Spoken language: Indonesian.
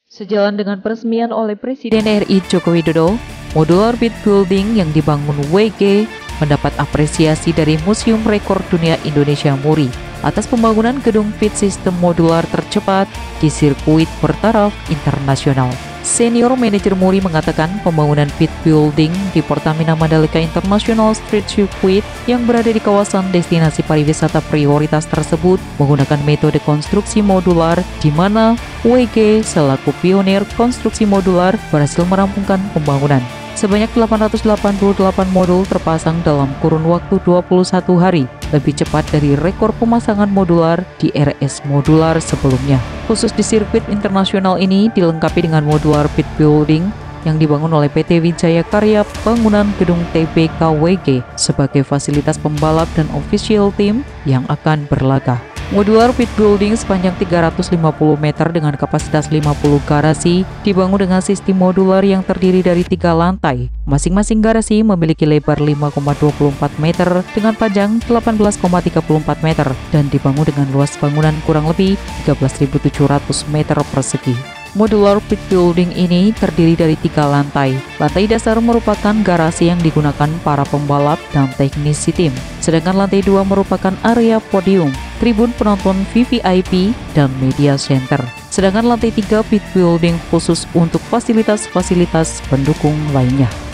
Sejalan dengan peresmian oleh Presiden RI Joko Widodo, modular pit building yang dibangun WG mendapat apresiasi dari Museum Rekor Dunia Indonesia MURI atas pembangunan gedung pit sistem modular tercepat di sirkuit bertaraf internasional. Senior Manager MURI mengatakan pembangunan pit building di Pertamina Mandalika International Street Circuit yang berada di kawasan destinasi pariwisata prioritas tersebut menggunakan metode konstruksi modular di mana WG selaku pionir konstruksi modular berhasil merampungkan pembangunan. Sebanyak 888 modul terpasang dalam kurun waktu 21 hari, lebih cepat dari rekor pemasangan modular di RS modular sebelumnya. Khusus di sirkuit internasional ini dilengkapi dengan modular pit building yang dibangun oleh PT Wijaya Karya bangunan gedung TBKWG sebagai fasilitas pembalap dan official team yang akan berlaga. Modular pit building sepanjang 350 meter dengan kapasitas 50 garasi dibangun dengan sistem modular yang terdiri dari 3 lantai. Masing-masing garasi memiliki lebar 5,24 meter dengan panjang 18,34 meter dan dibangun dengan luas bangunan kurang lebih 13.700 meter persegi. Modular pit building ini terdiri dari 3 lantai. Lantai dasar merupakan garasi yang digunakan para pembalap dan teknisi tim. Sedangkan lantai 2 merupakan area podium, tribun penonton VVIP, dan media center. Sedangkan lantai 3 pit building khusus untuk fasilitas-fasilitas pendukung lainnya.